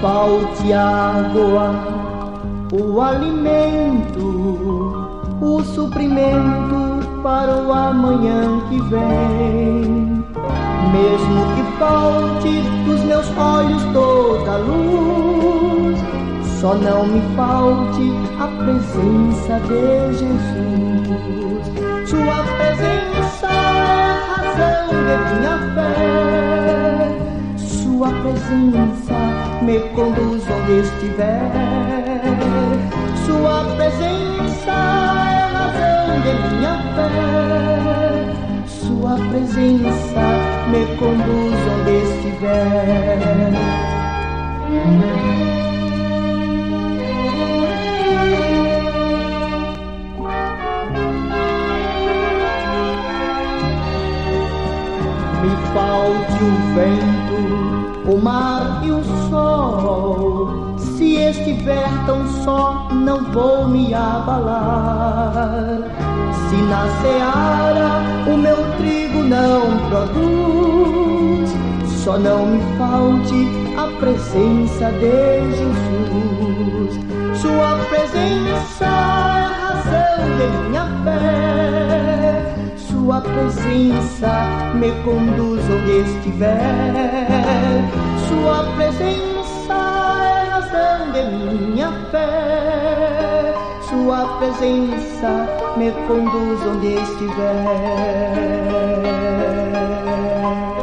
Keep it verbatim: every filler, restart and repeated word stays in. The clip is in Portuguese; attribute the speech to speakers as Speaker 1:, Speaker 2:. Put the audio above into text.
Speaker 1: falte água, o alimento, o suprimento para o amanhã que vem. Mesmo que falte dos meus olhos toda luz, só não me falte a presença de Jesus. Sua presença é a razão de minha fé. Sua presença me conduz onde estiver. Sua presença é a razão de minha fé. Sua presença me conduz onde estiver. Me falte o vento, o mar e o sol. Se estiver tão só, não vou me abalar. Se na seara o meu trigo não produz, só não me falte a presença de Jesus. Sua presença é a razão de minha fé. Sua presença me conduz onde estiver. Sua presença é a razão de minha fé. Sua presença me conduz onde estiver.